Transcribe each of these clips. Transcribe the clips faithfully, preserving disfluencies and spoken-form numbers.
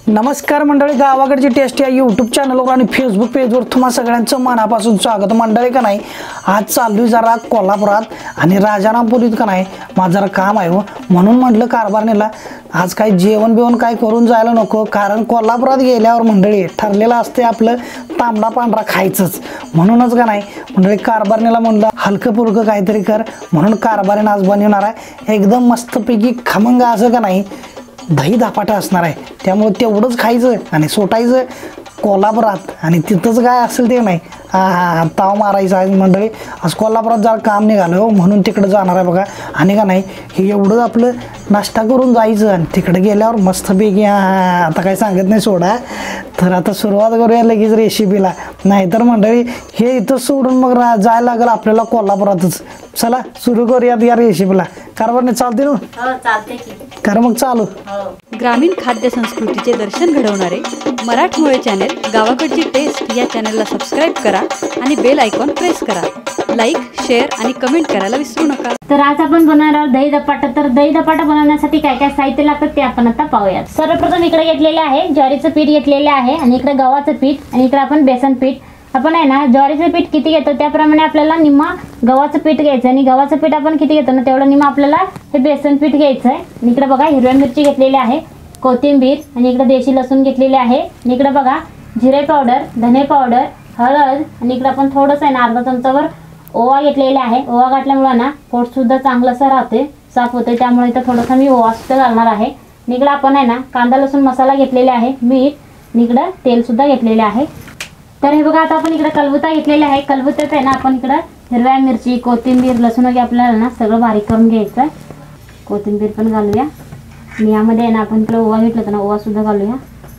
नमस्कार मंडळी, गावाकडची टेस्ट या यूट्यूब चॅनलवर आणि फेसबुक पेजवर तुम्हा सगळ्यांचं मनापासून स्वागत। मंडळी का नाही, आज चाललोय जरा कोल्हापुरात आणि राजारामपुरीत का नाही माझं जरा काम आहे हो, म्हणून म्हटलं कारभारणीला आज काही जेवण बिवण काय करून जायला नको, कारण कोल्हापुरात गेल्यावर मंडळी ठरलेलं असते आपलं तांबडा पांढरा खायचंच। म्हणूनच का नाही मंडळी कारभारणीला म्हणलं हलकं पुलकं काहीतरी कर, म्हणून कारभारीनं आज बनवणार आहे एकदम मस्तपैकी खमंग असं का नाही दही धपाटा असणार आहे। त्यामुळे तेवढंच खायचं आणि सोटायचं कोल्हापुरात, आणि तिथंच काय असेल ते नाही हा हा ताव मारायचा आहे। मंडळी आज कोल्हापुरात जरा काम निघालं हो, म्हणून तिकडे जाणार आहे बघा। आणि का नाही हे एवढं आपलं नाश्ता करून जायचं आणि तिकडे गेल्यावर मस्तपैकी हा आता काय सांगत नाही सोडा। तर आता सुरुवात करूया लगेच रेसिपीला, नाहीतर मंडळी हे इथं सोडून मग जायला लागेल आपल्याला कोल्हापुरातच। चला सुरू करूयात या रेसिपीला। कारभारने चालते ना? हो चालते की। कर मग चालू। ग्रामीण खाद्य संस्कृतीचे दर्शन घडवणारे मराठमोळे चॅनल गावाकडची टेस्ट या चॅनलला सबस्क्राईब करा आणि बेल आयकॉन प्रेस करा। लाईक, शेअर आणि कमेंट करायला विसरू नका। तर आज आपण बनवणार आहोत दही धपाटा। तर दही धपाटा बनवण्यासाठी काय काय साहित्य लागतं ते आपण आता पाहूयात। सर्वप्रथम इकडे घेतलेले आहे ज्वारीचं पीठ घेतलेले आहे, आणि इकडे गव्हाचं पीठ, आणि इकडे आपण बेसन पीठ। आपण आहे ना ज्वारीचं पीठ किती घेतो त्याप्रमाणे आपल्याला निम्मा गव्हाचं पीठ घ्यायचं, आणि गव्हाचं पीठ आपण किती घेतो ना तेवढं निम्मा आपल्याला हे बेसन पीठ घ्यायचं आहे। आणि इकडे बघा हिरव्या मिरची घेतलेली आहे, कोथिंबीर, आणि इकडे देशी लसूण घेतलेले आहे, आणि इकडे बघा जिरे पावडर, धने पावडर, हळद, आणि इकडे आपण थोडंसं आहे ना अर्धा चमचावर ओवा घेतलेला आहे। ओवा घातल्यामुळे ना पोट सुद्धा चांगलंसं राहते, साफ होते, त्यामुळे इथं थोडंसं मी ओवा सुद्धा घालणार आहे। आणि इकडे आपण आहे ना कांदा लसूण मसाला घेतलेला आहे, मीठ, आणि इकडे तेल सुद्धा घेतलेले आहे। तर हे बघा आता आपण इकडे कलबुता घेतलेला आहे। कलबुत्यात आहे ना आपण इकडे हिरव्या मिरची, कोथिंबीर, लसूण वगैरे आपल्याला ना सगळं बारीक करून घ्यायचं आहे। कोथिंबीर पण घालूया, आणि यामध्ये आहे ना आपण इकडे ओवा घेतला होता ना ओवा सुद्धा घालूया।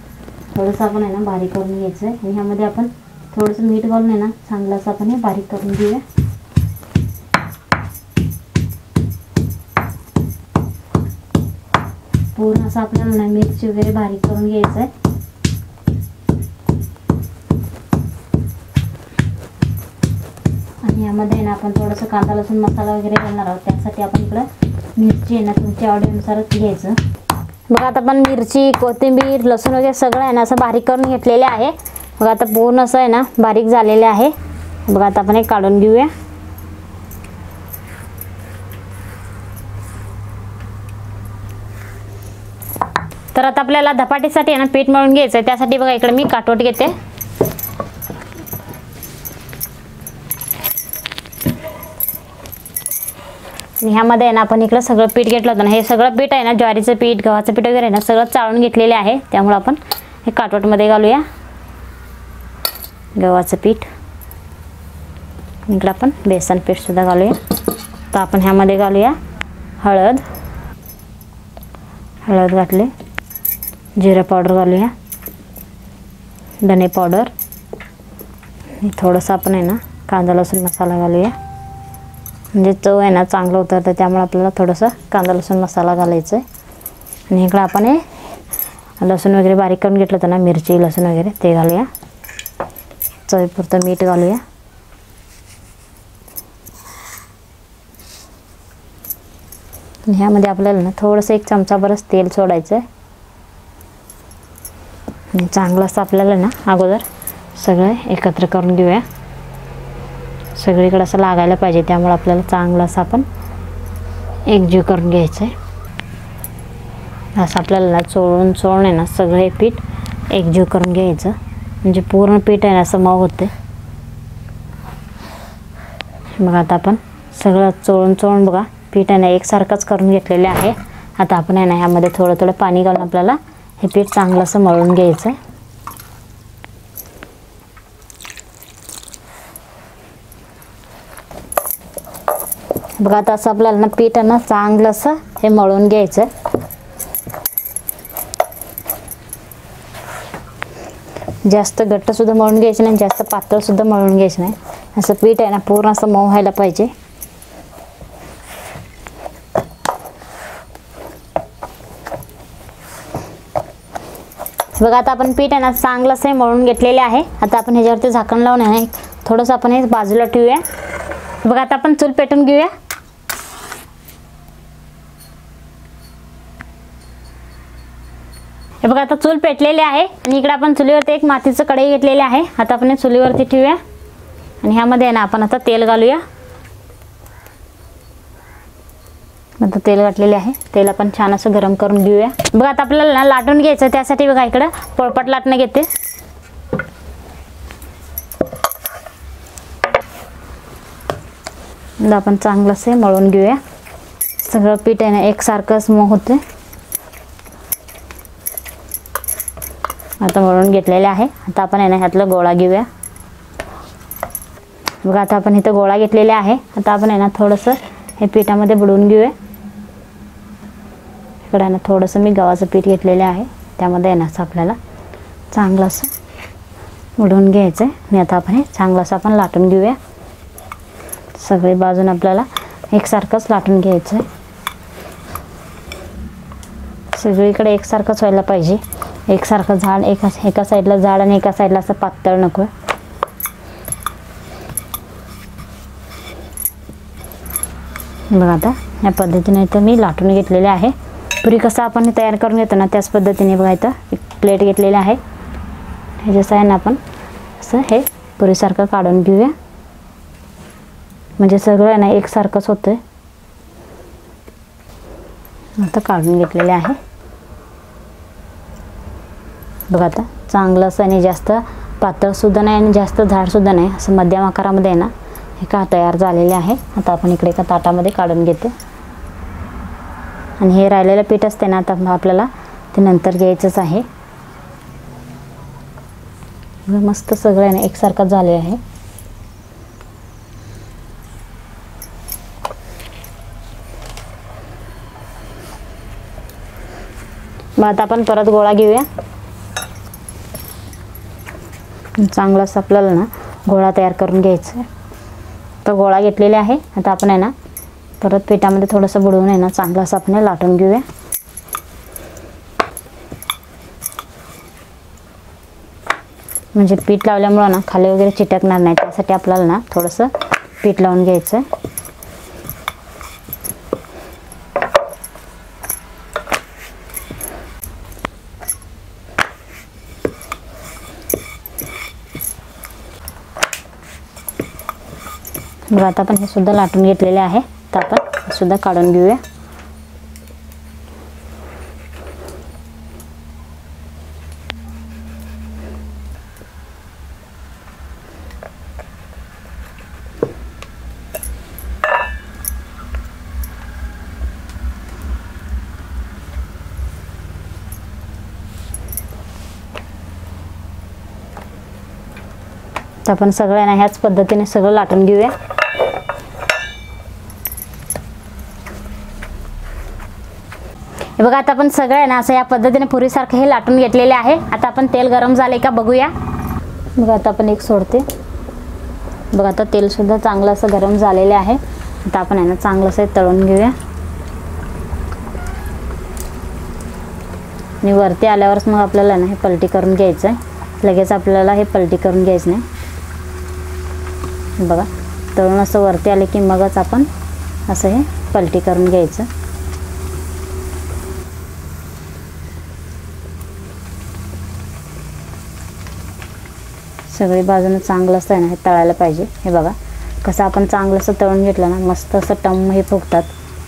थोडंसं आपण आहे ना बारीक करून घ्यायचं आहे, आणि ह्यामध्ये आपण थोडंसं मीठ घालून आहे ना चांगलं असं आपण हे बारीक करून घेऊया। पूर्ण असं आपल्याला ना मिरची वगैरे बारीक करून घ्यायचं आहे। आणि यामध्ये ना आपण थोडंसं कांदा लसूण मसाला वगैरे घालणार आहोत, त्यासाठी आपण इकडं मिरची आहे ना तुमच्या आवडीनुसारच घ्यायचं। बघा आता आपण मिरची, कोथिंबीर, लसूण वगैरे सगळं आहे ना असं बारीक करून घेतलेले आहे। बघा आता पूर्ण असं आहे ना बारीक झालेले आहे। बघा आता आपण हे काढून घेऊया। तर आता आपल्याला धपाटीसाठी आहे ना पीठ मळून घ्यायचं आहे, त्यासाठी बघा इकडे मी काटवट घेते। आणि ह्यामध्ये आहे ना आपण इकडं सगळं पीठ घेतलं होतं ना, हे सगळं पीठ आहे ना ज्वारीचं पीठ, गव्हाचं पीठ वगैरे ना सगळं चाळून घेतलेले आहे, त्यामुळे आपण हे काटवटमध्ये घालूया गव्हाचं पीठ। इकडं आपण बेसन पीठ सुद्धा घालूया। तर आपण ह्यामध्ये घालूया हळद, हळद घातले, जिरा पावडर घालूया, धने पावडर, थोडंसं आपण आहे ना कांदा लसूण मसाला घालूया, म्हणजे चव आहे ना चांगलं उतरतं, त्यामुळे आपल्याला थोडंसं कांदा लसूण मसाला घालायचं आहे। आणि इकडं आपण हे लसूण वगैरे बारीक करून घेतलं होतं ना, मिरची लसूण वगैरे ते घालूया, चवीपुरतं मीठ घालूया। आणि ह्यामध्ये आपल्याला ना थोडंसं एक चमचाभरच तेल सोडायचं आहे, आणि चांगलं असं आपल्याला ना अगोदर सगळं एकत्र करून घेऊया, सगळीकडे असं लागायला पाहिजे, त्यामुळे आपल्याला चांगलं असं आपण एकजीव करून घ्यायचं आहे। असं आपल्याला ना चोळून चोळून आहे ना सगळे पीठ एकजीव करून घ्यायचं, म्हणजे पूर्ण पीठ आहे ना असं मऊ होते। मग आता आपण सगळं चोळून चोळून बघा पीठ आहे ना एकसारखंच करून घेतलेले आहे। आता आपण आहे ना ह्यामध्ये थोडं थोडं पाणी घालून आपल्याला हे पीठ चांगलं असं मळून घ्यायचं आहे। बघा आता असं आपल्याला ना पीठ आहे ना चांगलं असं हे मळून घ्यायचं। जास्त घट्ट सुद्धा मळून घ्यायचं नाही, जास्त पातळ सुद्धा मळून घ्यायचं नाही, असं पीठ आहे ना पूर्ण असं मऊ व्हायला पाहिजे। बघा आता आपण पीठ आहे ना चांगलं असं मळून घेतलेले आहे। आता आपण ह्याच्यावरती झाकण लावून आहे थोडंसं आपण हे बाजूला ठेवूया। बघा आता आपण चूल पेटून घेऊया। हे बघा आता चूल पेटलेली आहे आणि इकडे आपण चुलीवरती एक मातीचं कढई घेतलेली आहे. आता आपण चुलीवरती ठेवूया आणि ह्यामध्ये ना आपण आता तेल घालूया. आता तेल घातलेले आहे. तेल आपण छान असं गरम करून घेऊया. बघा आता आपल्याला लाटून घ्यायचं, त्यासाठी बघा इकडं पोळपाट लाटणं घेते. आपण चांगलं असं मळून घेऊया. सगळं पीठ आहे ना एकसारखंच मऊ होते. आता मळून घेतलेले आहे. आता आपण आहे ना ह्यातला गोळा घेऊया. बघा आता आपण इथं गोळा घेतलेला आहे. आता आपण आहे ना थोडंसं हे पिठामध्ये बुडवून घेऊया. इकडे आहे ना थोडंसं मी गव्हाचं पीठ घेतलेलं आहे, त्यामध्ये आहे ना असं आपल्याला चांगलं असं बुडवून घ्यायचं आहे. आणि आता आपण हे चांगलं असं आपण लाटून घेऊया. सगळी बाजून आपल्याला एकसारखंच लाटून घ्यायचं आहे. सगळीकडे एकसारखंच व्हायला पाहिजे. एकसारखं झाड एका एका साईडला झाड आणि एका साईडला असं पातळ नको आहे. बघा आता या पद्धतीने इथं मी लाटून घेतलेले आहे. पुरी कसं आपण तयार करून घेतो ना त्याच पद्धतीने बघा इथं एक प्लेट घेतलेली आहे. हे जसं आहे ना आपण असं हे पुरीसारखं काढून घेऊया. म्हणजे सगळं आहे ना एकसारखंच होतं. आता काढून घेतलेले आहे. बघा आता चांगलं असं आणि जास्त पातळसुद्धा नाही आणि जास्त जाडसुद्धा नाही, असं मध्यम आकारामध्ये आहे ना हे का तयार झालेले आहे. आता आपण इकडे एका ताटामध्ये काढून घेते. आणि हे राहिलेलं पीठ असते ना आता आपल्याला ते नंतर घ्यायचंच आहे. मस्त सगळं आहे ना एकसारखं झाले आहे. मग आता आपण परत गोळा घेऊया. चांगला असं आपल्याला ना गोळा तयार करून घ्यायचा आहे. तर गोळा घेतलेला आहे. आता आपण आहे ना परत पिठामध्ये थोडंसं बुडवून आहे ना चांगलं असं आपण लाटून घेऊया. म्हणजे पीठ लावल्यामुळं ना खाली वगैरे चिटकणार नाही, त्यासाठी आपल्याला ना थोडंसं पीठ लावून घ्यायचं आहे. बघा आता आपण हे सुद्धा लाटून घेतलेले आहे. तर आपण हे सुद्धा काढून घेऊया. तर आपण सगळं ना ह्याच पद्धतीने सगळं लाटून घेऊया. हे बघा आता आपण सगळं आहे ना असं या पद्धतीने पुरीसारखं हे लाटून घेतलेले आहे. आता आपण तेल गरम झाले का बघूया. बघा आता आपण एक सोडते. बघा आता तेल सुद्धा चांगलं असं गरम झालेले आहे. आता आपण आहे ना चांगलं असं तळून घेऊया. आणि वरती आल्यावरच मग आपल्याला ना हे पलटी करून घ्यायचं आहे. लगेच आपल्याला हे पलटी करून घ्यायचं नाही. बघा तळून असं वरती आले की मगच आपण असं हे पलटी करून घ्यायचं. सगळी बाजूने चांगलं असं आहे ना हे तळायला पाहिजे. हे बघा कसं आपण चांगलं असं तळून घेतलं ना मस्त असं टम्म हे फुगतात.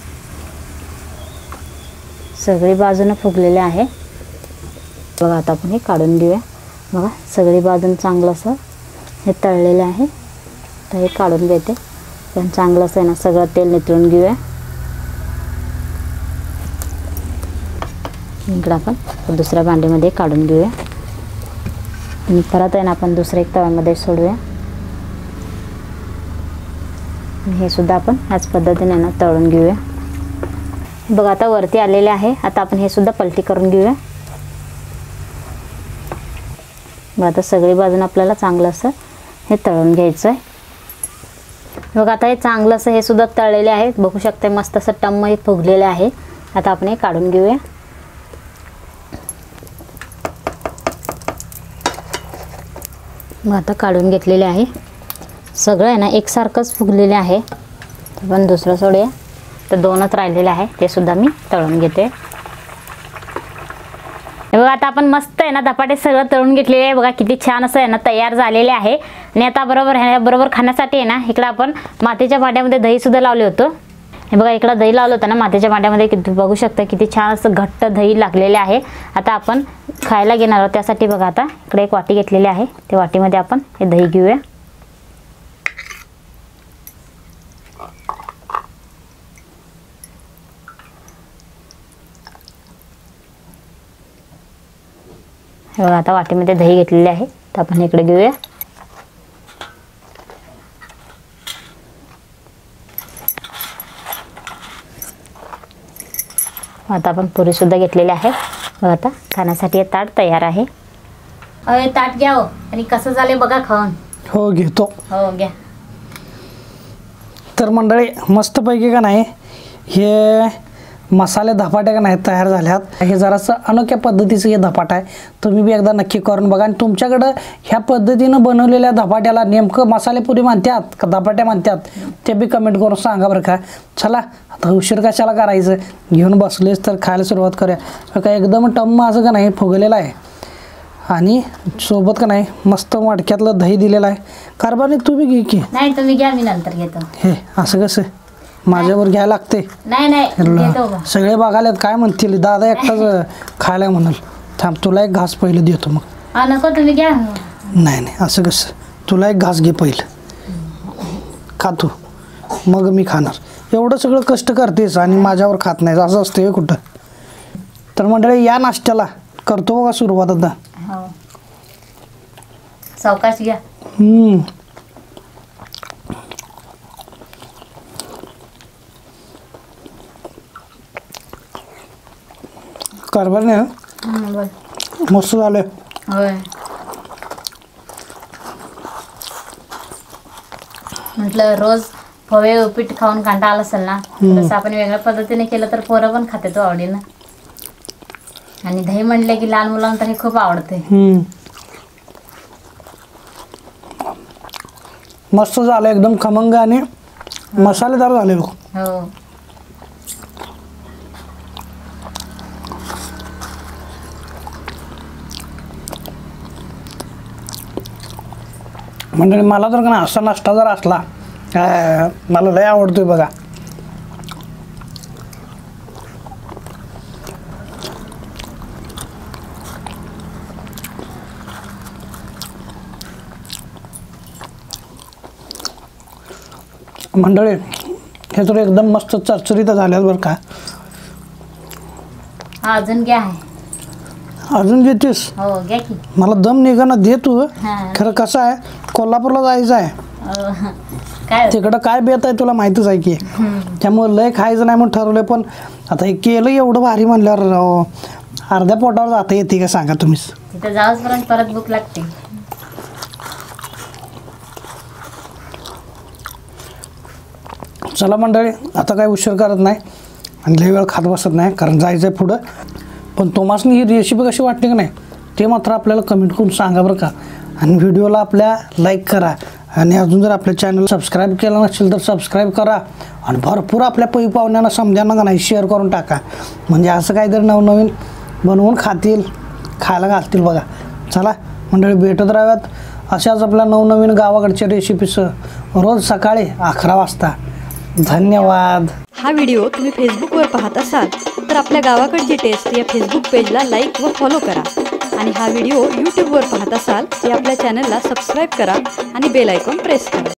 सगळी बाजूने फुगलेले आहे. बघा आता आपण हे काढून घेऊया. बघा सगळी बाजून चांगलं असं हे तळलेलं आहे. तर हे काढून घेते. पण चांगलं असं आहे ना सगळं तेल नितळून घेऊया. इकडं आपण दुसऱ्या भांड्यामध्ये काढून घेऊया. आणि परत आहे ना आपण दुसऱ्या एक तव्यामध्ये सोडूया. हे सुद्धा आपण ह्याच पद्धतीने ना तळून घेऊया. बघा आता वरती आलेले आहे. आता आपण हे सुद्धा पलटी करून घेऊया. बघा आता सगळी बाजून आपल्याला चांगलं असं हे तळून घ्यायचं आहे. बघा आता हे चांगलं असं हे सुद्धा तळलेले आहे. बघू शकता मस्त असं टम्म हे फुगलेले आहे. आता आपण हे काढून घेऊया. मग आता काढून घेतलेले आहे. सगळं आहे ना एकसारखंच फुगलेले आहे. आपण दुसरं सोडूया. तर दोनच राहिलेले आहे ते सुद्धा मी तळून घेते. हे बघा आता आपण मस्त आहे ना धपाटे सगळं तळून घेतलेले आहे बघा, किती छान असं आहे ना तयार झालेले आहे. आणि आता बरोबर ह्या बरोबर खाण्यासाठी आहे ना इकडं आपण मातीच्या भांड्यामध्ये दही सुद्धा लावले होतं. हे बघा इकडं दही लावलं होतं ना मातीच्या भांड्यामध्ये, किती बघू शकता किती छान असं घट्ट दही लागलेले आहे. आता आपण खायला घेणार आहोत त्यासाठी बघा आता इकडे एक वाटी घेतलेली आहे, त्या वाटीमध्ये आपण हे दही घेऊया. हे बघा आता वाटीमध्ये दही घेतलेले आहे, तर आपण इकडे घेऊया. आता आपण पुरी सुद्धा घेतलेली आहे. बघा आता खाण्यासाठी हे ताट तयार आहे. अरे ताट घ्या हो, आणि कसं झाले बघा खाऊन. हो घेतो. हो घ्या. तर मंडळी मस्तपैकी का नाही हे मसाले धपाटे का नाही तयार झाल्यात. हे जरासं अनोख्या पद्धतीचं हे धपाट आहे, तुम्ही बी एकदा नक्की करून बघा. आणि तुमच्याकडं ह्या पद्धतीनं बनवलेल्या धपाट्याला नेमकं मसाले पुरी म्हणतात का धपाटे म्हणतात ते बी कमेंट करून सांगा बरं का. चला आता उशीर कशाला करायचं, घेऊन बसलेच तर खायला सुरुवात करूया. का एकदम टम्म असं का नाही फुगलेलं आहे, आणि सोबत का नाही मस्त मडक्यातलं दही दिलेलं आहे. कारभारी तू बी घे की. नाही तुम्ही घ्या, मी नंतर घेतो. हे असं कसं माझ्यावर घ्यायला लागते. नाही नाही घेतो बा. सगळे बघायला काय म्हणतील दादा एकटाच खायला म्हणाल. थांब तुला एक घास पहिलं देतो मग. हा नको तुम्ही घ्या. नाही नाही असं कसं, तुला एक घास घे पहिलं, खा तू मग मी खाणार. एवढं सगळं कष्ट करतेस आणि माझ्यावर खात नाही असं असतं कुठं. तर मंडळी या नाश्त्याला करतो बघा सुरुवात आता. हो सावकाश घ्या. हम्म कारभार नाही हं, बोल. मस्त झालं. होय म्हटलं रोज फवे उपीट खाऊन कंटाळा आला असेल ना, तसं आपण वेगळ्या पद्धतीने केलं तर पोरं पण खाते तो आवडीनं. आणि दही म्हणले की लहान मुलांना तर हे खूप आवडते. हम्म मस्त झालं एकदम खमंग आणि मसालेदार झाले. हो म्हणजे मला तर का असा नाश्ता जर असला काय मला लय आवडतोय बघा. मंडळी हे तर एकदम मस्त चरचरीत झाल्यात बरं का. हा अजून घ्या. आहे अजून देतेस? हो घ्या की. मला दम निघाना दे तू. हा. खरं कसं आहे कोल्हापूरला जायचं आहे, अं, काय तिकडं काय बेत आहे तुला माहितीच आहे की. त्यामुळे लय खायचं नाही म्हणून ठरवलं, पण आता हे केलं एवढं भारी म्हणल्यावर राव, अर्ध्या पोटावर जाता येते का सांगा तुम्हीच. तिथं जाऊसपर्यंत परत भूक लागते. चला मंडळी आता काय उशीर करत नाही आणि लय वेळ खात बसत नाही, कारण जायचं आहे पुढं. पण तुम्हाला ही रेसिपी कशी वाटते का नाही ते मात्र आपल्याला कमेंट करून सांगा बरं का. आणि व्हिडिओला आपल्या लाईक करा, आणि अजून जर आपल्या चॅनल सबस्क्राईब केलं नसेल तर सबस्क्राईब करा. आणि भरपूर आपल्या पै पाहुण्यांना समजांना का नाही शेअर करून टाका, म्हणजे असं काहीतरी नवनवीन बनवून खातील, खायला घालतील बघा. चला मंडळी भेटत राहाव्यात अशाच आपल्या नवनवीन गावाकडच्या रेसिपीसह रोज सकाळी अकरा वाजता. धन्यवाद. हा व्हिडिओ तुम्ही फेसबुकवर पाहत असाल तर आपल्या गावाकडची टेस्ट या फेसबुक पेजला लाईक व फॉलो करा. आणि हा व्हिडिओ यूट्यूबवर पाहत असाल तर आपल्या चॅनलला सबस्क्राईब करा आणि बेल आयकॉन प्रेस करा.